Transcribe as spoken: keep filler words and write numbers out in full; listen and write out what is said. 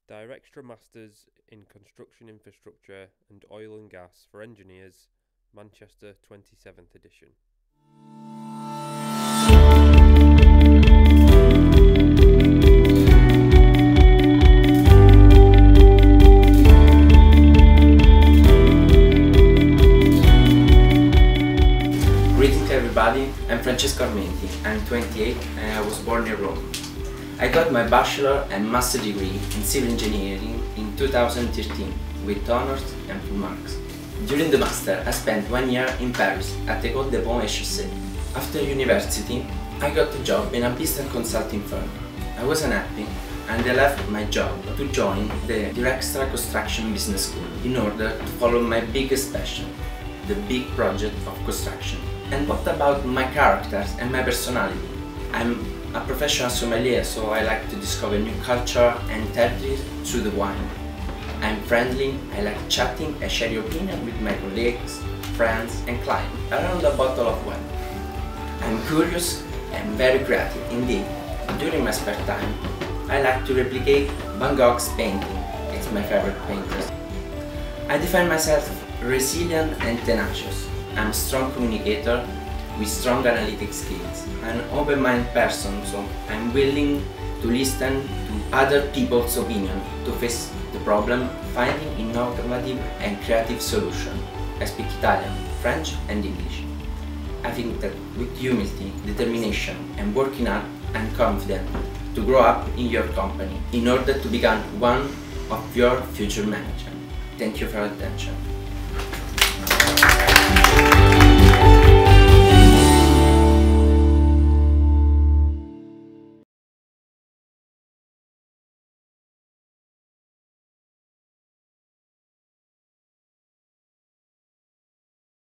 Their extra masters in construction infrastructure and oil and gas for engineers, Manchester twenty-seventh edition. Greetings everybody, I'm Francesco Armenti, I'm twenty-eight and I was born in Rome. I got my bachelor and master degree in civil engineering in two thousand thirteen with honors and full marks. During the master I spent one year in Paris at École des Ponts et Chaussées. After university I got a job in a business consulting firm. I was unhappy and I left my job to join the Dirextra Construction Business School in order to follow my biggest passion, the big project of construction. And what about my characters and my personality? I'm a professional sommelier, so I like to discover new culture and territories through the wine. I'm friendly, I like chatting and sharing opinion with my colleagues, friends and clients around a bottle of wine. I'm curious and very creative indeed. During my spare time, I like to replicate Van Gogh's painting. It's my favorite painter. I define myself resilient and tenacious. I'm a strong communicator with strong analytic skills. I'm an open-minded person, so I'm willing to listen to other people's opinion to face the problem, finding innovative and creative solutions. I speak Italian, French and English. I think that with humility, determination and working hard, I'm confident to grow up in your company in order to become one of your future managers. Thank you for your attention.